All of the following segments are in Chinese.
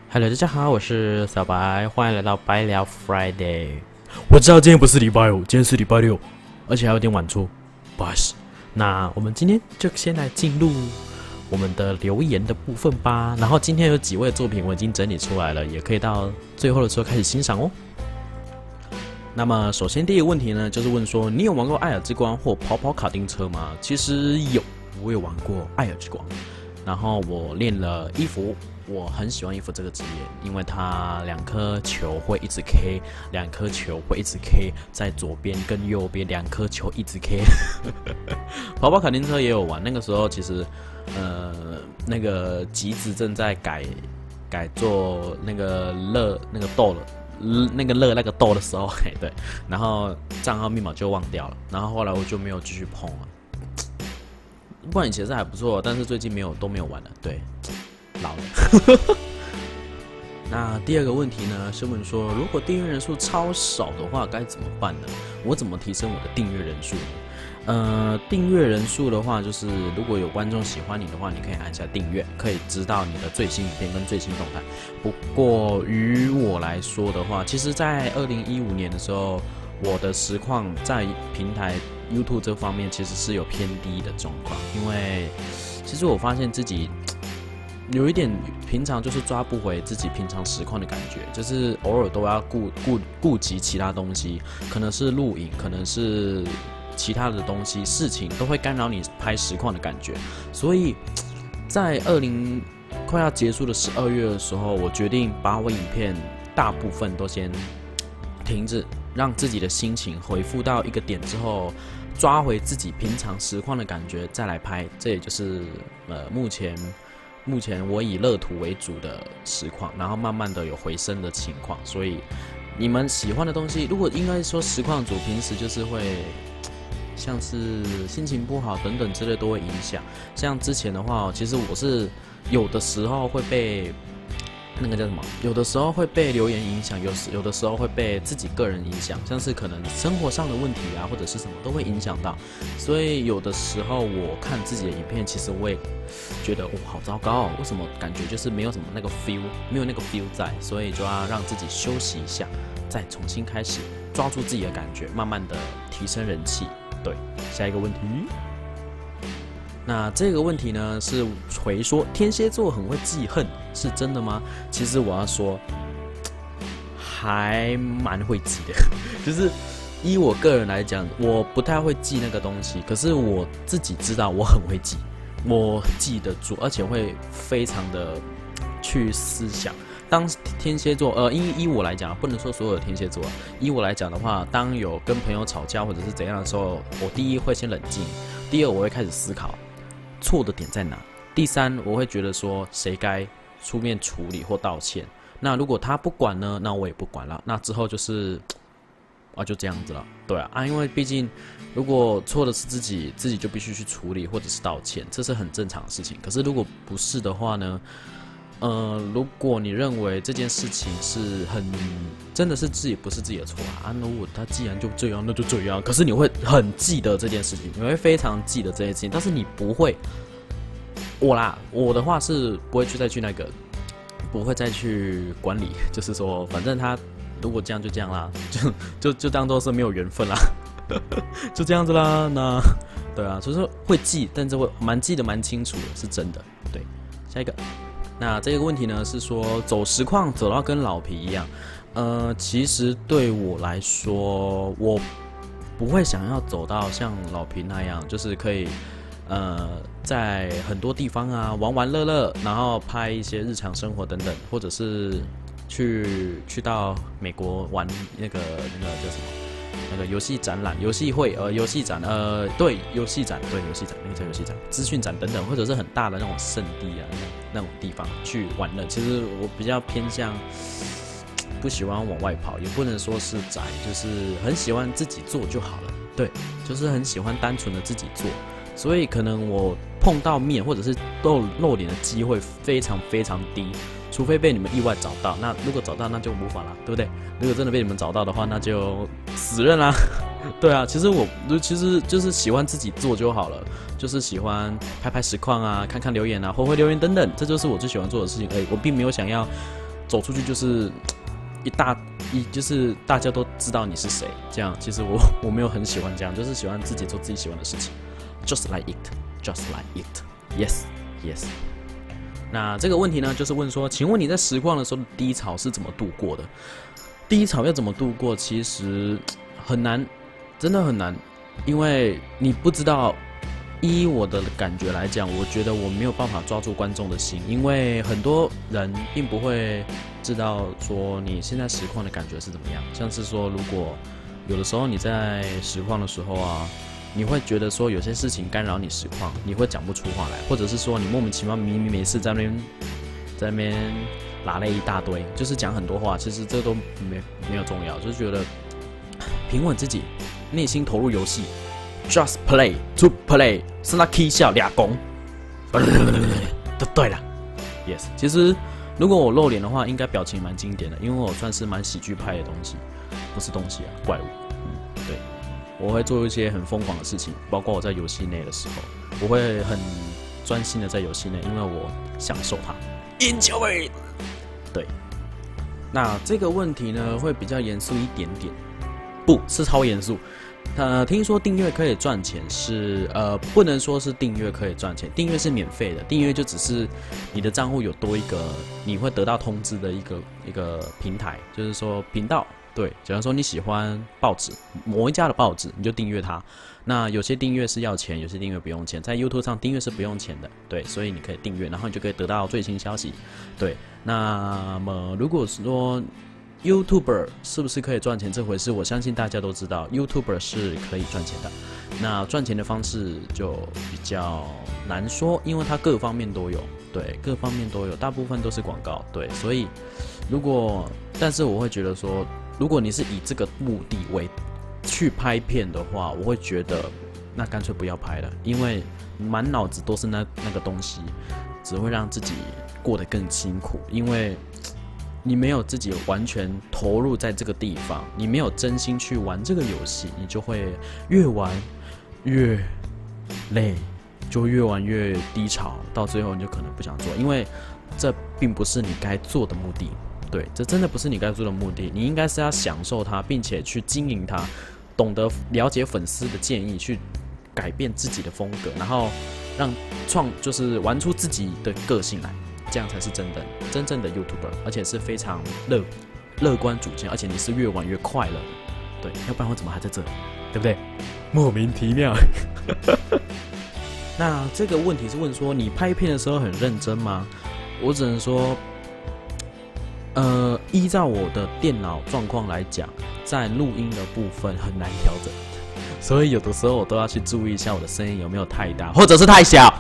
Hello，大家好，我是小白，欢迎来到白聊 Friday。我知道今天不是礼拜五，今天是礼拜六，而且还有点晚出，不好意思。那我们今天就先来进入我们的留言的部分吧。然后今天有几位作品我已经整理出来了，也可以到最后的时候开始欣赏哦。那么首先第一个问题呢，就是问说你有玩过艾尔之光或跑跑卡丁车吗？其实有，我有玩过艾尔之光，然后我练了衣服。我很喜欢衣服这个职业，因为它2颗球会一直 K，2颗球会一直 K， 在左边跟右边2颗球一直 K。跑跑卡丁车也有玩，那个时候其实那个吉子正在改做那个豆的时候，嘿对，然后账号密码就忘掉了，然后后来我就没有继续碰了。不然以前是还不错，但是最近都没有玩了，对。老了。那第二个问题呢，是问说，如果订阅人数超少的话，该怎么办呢？我怎么提升我的订阅人数呢？订阅人数的话，就是如果有观众喜欢你的话，你可以按下订阅，可以知道你的最新影片跟最新动态。不过于我来说的话，其实在2015年的时候，我的实况在平台 YouTube 这方面其实是有偏低的状况，因为其实我发现自己有一点平常就是抓不回自己平常实况的感觉，就是偶尔都要顾及其他东西，可能是录影，可能是其他的东西，事情都会干扰你拍实况的感觉。所以在快要结束的12月的时候，我决定把我影片大部分都先停止，让自己的心情恢复到一个点之后，抓回自己平常实况的感觉再来拍。这也就是目前我以乐图为主的实况，然后慢慢的有回升的情况，所以你们喜欢的东西，如果应该说实况组平时就是会像是心情不好等等之类都会影响。像之前的话，其实我是有的时候会被那个叫什么，有的时候会被留言影响，有的时候会被自己个人影响，像是可能生活上的问题啊，或者是什么都会影响到。所以有的时候我看自己的影片，其实我也觉得好糟糕哦，为什么感觉就是没有什么那个 feel， 没有那个 feel 在，所以就要让自己休息一下，再重新开始，抓住自己的感觉，慢慢的提升人气。对，下一个问题。那这个问题呢，是回说天蝎座很会记恨，是真的吗？其实我要说，还蛮会记的，就是依我个人来讲，我不太会记那个东西，可是我自己知道我很会记，我记得住，而且会非常的去思想。当天蝎座，依我来讲，不能说所有的天蝎座，依我来讲的话，当有跟朋友吵架或者是怎样的时候，我第一会先冷静，第二我会开始思考错的点在哪，第三我会觉得说谁该出面处理或道歉。那如果他不管呢，那我也不管了，那之后就是就这样子了。对啊，因为毕竟如果错的是自己就必须去处理或者是道歉，这是很正常的事情。可是如果不是的话呢，如果你认为这件事情是真的是不是自己的错啊，如果他既然就这样，那就这样。可是你会很记得这件事情，你会非常记得这件事情，但是你不会，我的话是不会再去管理，就是说，反正他如果这样就这样啦，就当做是没有缘分啦，就这样子啦。那对啊，就是会记，但是会记得蛮清楚的，是真的。对，下一个。那这个问题呢，是说走实况走到跟老皮一样，其实对我来说，我不会想要走到像老皮那样，就是可以在很多地方啊玩玩乐乐，然后拍一些日常生活等等，或者是去到美国玩那个叫什么？那个游戏展览、游戏会、游戏展，对，游戏展，那个叫游戏展、资讯展等等，或者是很大的那种圣地啊，那种地方去玩乐。其实我比较偏向不喜欢往外跑，也不能说是宅，就是很喜欢自己做就好了。对，就是很喜欢单纯的自己做，所以可能我碰到面或者是露脸的机会非常非常低。除非被你们意外找到，那如果找到那就无法啦，对不对？如果真的被你们找到的话，那就死认啦。对啊，其实就是喜欢自己做就好了，就是喜欢拍拍实况啊，看看留言啊，回留言等等，这就是我最喜欢做的事情而已。我并没有想要走出去就是就是大家都知道你是谁，这样其实我没有很喜欢这样，就是喜欢自己做自己喜欢的事情 ，just like it，just like it，yes。那这个问题呢，就是问说，请问你在实况的时候的低潮是怎么度过的？低潮要怎么度过？其实很难，真的很难，因为你不知道。依我的感觉来讲，我觉得我没有办法抓住观众的心，因为很多人并不会知道说你现在实况的感觉是怎么样。像是说，如果有的时候你在实况的时候啊，你会觉得说有些事情干扰你实况，你会讲不出话来，或者是说你莫名其妙明明没事在那边拉了一大堆，就是讲很多话，其实这都没有重要，就是觉得平稳自己，内心投入游戏。Just play to play， 是那 key 笑俩攻，对了 ，yes。其实如果我露脸的话，应该表情蛮经典的，因为我算是蛮喜剧派的东西，不是东西啊，怪物。对，我会做一些很疯狂的事情，包括我在游戏内的时候，我会很专心的在游戏内，因为我享受它。Enjoy。对，那这个问题呢，会比较严肃一点点，不是超严肃。听说订阅可以赚钱不能说是订阅可以赚钱，订阅是免费的，订阅就只是你的账户有多一个你会得到通知的一个平台，就是说频道。对，假如说你喜欢报纸，某一家的报纸，你就订阅它。那有些订阅是要钱，有些订阅不用钱，在 YouTube 上订阅是不用钱的，对，所以你可以订阅，然后你就可以得到最新消息。对，那么如果说YouTuber 是不是可以赚钱这回事，我相信大家都知道 YouTuber 是可以赚钱的。那赚钱的方式就比较难说，因为它各方面都有，对，各方面都有，大部分都是广告，对，所以但是我会觉得说，如果你是以这个目的为去拍片的话，我会觉得那干脆不要拍了，因为满脑子都是那个东西，只会让自己过得更辛苦，因为你没有自己完全投入在这个地方，你没有真心去玩这个游戏，你就会越玩越累，就越玩越低潮，到最后你就可能不想做，因为这并不是你该做的目的。对，这真的不是你该做的目的，你应该是要享受它，并且去经营它，懂得了解粉丝的建议，去改变自己的风格，然后让就是玩出自己的个性来。这样才是真正的 YouTuber， 而且是非常乐观主见，而且你是越玩越快乐的，对，要不然我怎么还在这里，对不对？莫名其妙。那这个问题是问说，你拍片的时候很认真吗？我只能说，依照我的电脑状况来讲，在录音的部分很难调整，所以有的时候我都要去注意一下我的声音有没有太大，或者是太小。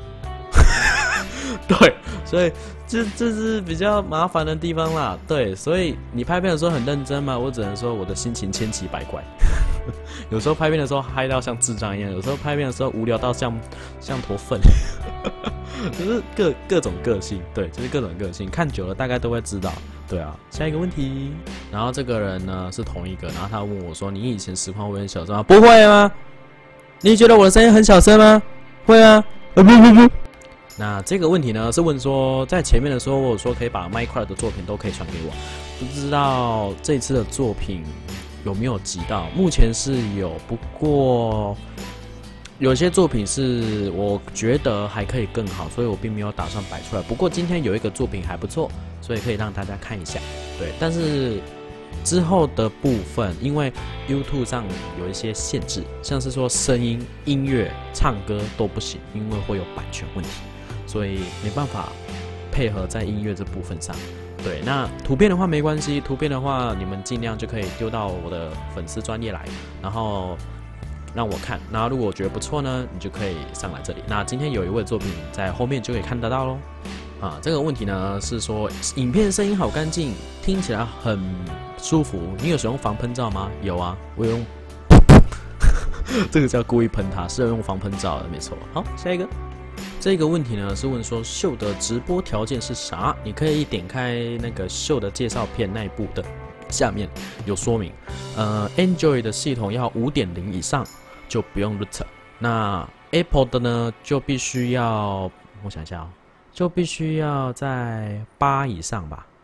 对，所以这是比较麻烦的地方啦。对，所以你拍片的时候很认真吗？我只能说我的心情千奇百怪。有时候拍片的时候嗨到像智障一样，有时候拍片的时候无聊到像坨粪。就是各种个性，对，就是各种个性，看久了大概都会知道。对啊，下一个问题，然后这个人呢是同一个，然后他问我说：“你以前实况会很小声吗？”不会吗？你觉得我的声音很小声吗？会啊。不。那这个问题呢，是问说，在前面的时候，我说可以把 Minecraft 的作品都可以传给我，不知道这次的作品有没有集到？目前是有，不过有些作品是我觉得还可以更好，所以我并没有打算摆出来。不过今天有一个作品还不错，所以可以让大家看一下。对，但是之后的部分，因为 YouTube 上有一些限制，像是说声音、音乐、唱歌都不行，因为会有版权问题。所以没办法配合在音乐这部分上。对，那图片的话没关系，图片的话你们尽量就可以丢到我的粉丝专页来，然后让我看。然后如果我觉得不错呢，你就可以上来这里。那今天有一位作品在后面就可以看得到咯。这个问题呢是说，影片声音好干净，听起来很舒服。你有使用防喷罩吗？有啊，我有用。这个叫故意喷它，是要用防喷罩的，没错。好，下一个。这个问题呢是问说秀的直播条件是啥？你可以点开那个秀的介绍片那一部的下面有说明。Android 的系统要 5.0 以上就不用 root， 那 Apple 的呢就必须要，我想一下就必须要在8以上吧。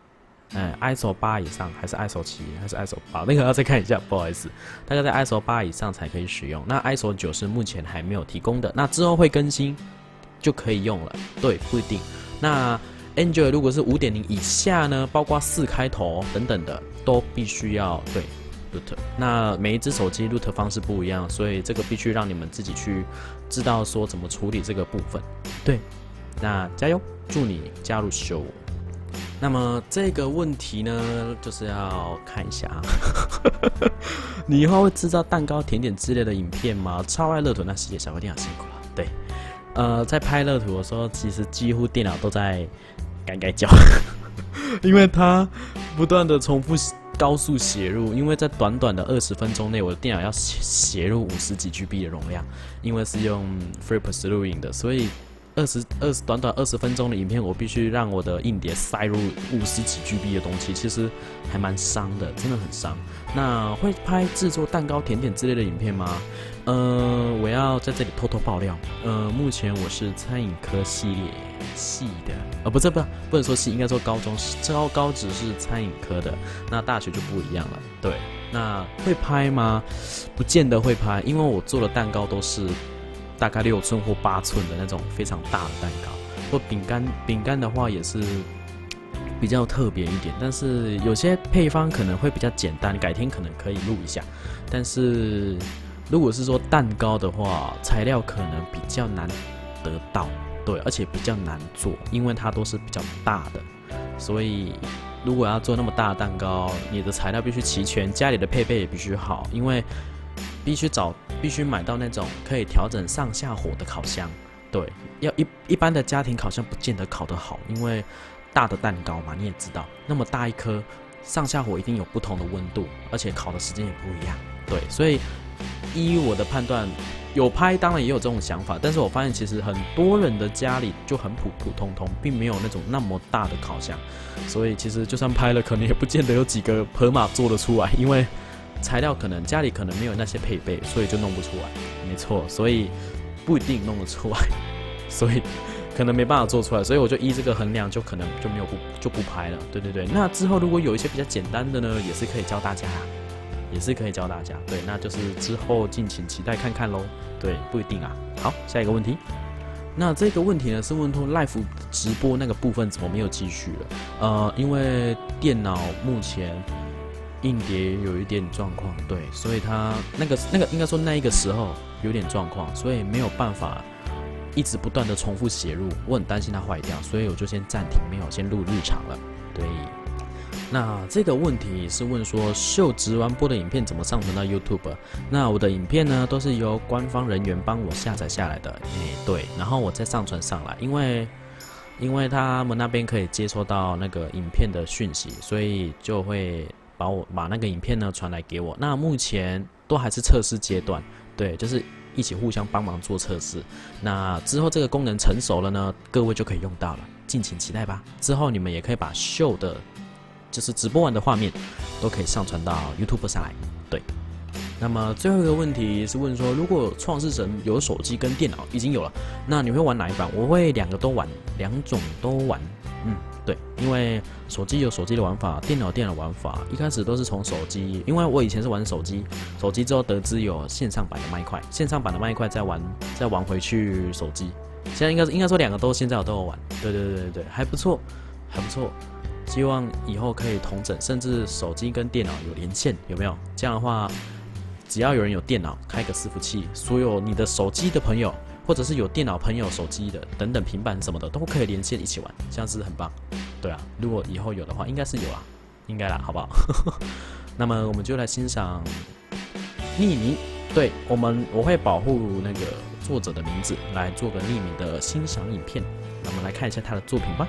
，ISO 8以上还是 ISO 7还是 ISO 8，那个要再看一下，不好意思，大概在 ISO 8以上才可以使用。那 ISO 9是目前还没有提供的，那之后会更新就可以用了。对，不一定。那 Android 如果是5.0以下呢，包括4开头等等的，都必须要对 root。那每一只手机 root 方式不一样，所以这个必须让你们自己去知道说怎么处理这个部分。对，那加油，祝你加入show。那么这个问题呢，就是要看一下啊，你以后会制造蛋糕、甜点之类的影片吗？超爱乐图，那世界小哥电脑辛苦了。对，在拍乐图的时候，其实几乎电脑都在改叫，因为它不断的重复高速写入，因为在短短的20分钟内，我的电脑要写入50几 GB 的容量，因为是用 FreePress 录影的，所以短短20分钟的影片，我必须让我的硬碟塞入50几 GB 的东西，其实还蛮伤的，真的很伤。那会拍制作蛋糕、甜点之类的影片吗？我要在这里偷偷爆料，目前我是餐饮科系的，不能说系，应该说高职是餐饮科的，那大学就不一样了。对，那会拍吗？不见得会拍，因为我做的蛋糕都是大概6寸或8寸的那种非常大的蛋糕，或饼干的话也是比较特别一点，但是有些配方可能会比较简单，改天可能可以录一下。但是如果是说蛋糕的话，材料可能比较难得到，对，而且比较难做，因为它都是比较大的，所以如果要做那么大的蛋糕，你的材料必须齐全，家里的配备也必须好，因为必须买到那种可以调整上下火的烤箱。对，要一般的家庭烤箱不见得烤得好，因为大的蛋糕嘛，你也知道，那么大一颗，上下火一定有不同的温度，而且烤的时间也不一样。对，所以依我的判断，有拍当然也有这种想法，但是我发现其实很多人的家里就很普普通通，并没有那种那么大的烤箱，所以其实就算拍了，可能也不见得有几个河马做得出来，因为材料可能家里可能没有那些配备，所以就弄不出来。没错，所以不一定弄得出来，所以可能没办法做出来，所以我就依这个衡量，就可能就不拍了。对，那之后如果有一些比较简单的呢，也是可以教大家啦，对，那就是之后敬请期待看看咯。对，不一定啊。好，下一个问题。那这个问题呢是问说 Live 直播那个部分怎么没有继续了？因为电脑目前硬碟有一点状况，对，所以它那个应该说那一个时候有点状况，所以没有办法一直不断的重复写入，我很担心它坏掉，所以我就先暂停，没有先录日常了。对，那这个问题是问说秀直完播的影片怎么上传到 YouTube？ 那我的影片呢都是由官方人员帮我下载下来的，对，然后我再上传上来，因为他们那边可以接收到那个影片的讯息，所以就会把那个影片呢传来给我。那目前都还是测试阶段，对，就是一起互相帮忙做测试。那之后这个功能成熟了呢，各位就可以用到了，敬请期待吧。之后你们也可以把秀的，就是直播完的画面，都可以上传到 YouTube 上来。对，那么最后一个问题是问说，如果创世神有手机跟电脑已经有了，那你会玩哪一版？我会两种都玩。对，因为手机有手机的玩法，电脑有电脑玩法。一开始都是从手机，因为我以前是玩手机之后得知有线上版的麦块，再玩回去手机。现在应该说两个现在我都有玩。对，还不错。希望以后可以同整，甚至手机跟电脑有连线，有没有？这样的话，只要有人有电脑，开个伺服器，所有你的手机的朋友，或者是有电脑朋友、手机的等等平板什么的，都可以连线一起玩，这样是很棒。对啊，如果以后有的话，应该是有啦，应该啦，好不好？那么我们就来欣赏匿名，对我会保护那个作者的名字，来做个匿名的欣赏影片。那我们来看一下他的作品吧。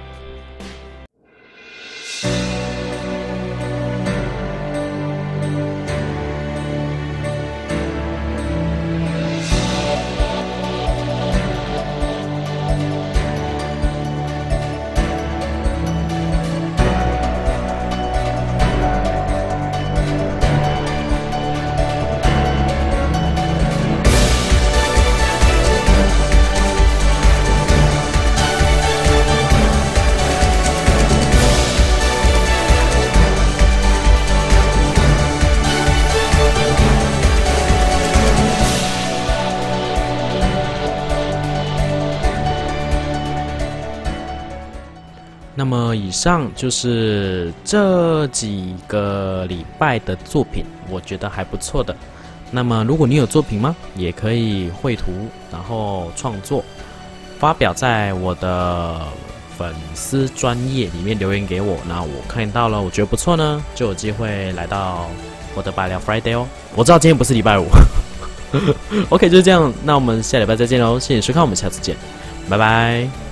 那么以上就是这几个礼拜的作品，我觉得还不错的。那么如果你有作品吗？也可以绘图，然后创作，发表在我的粉丝专页里面留言给我。那我看到了，我觉得不错呢，就有机会来到我的百聊 Friday 哦。我知道今天不是礼拜五。OK， 就是这样。那我们下礼拜再见喽，谢谢收看，我们下次见，拜拜。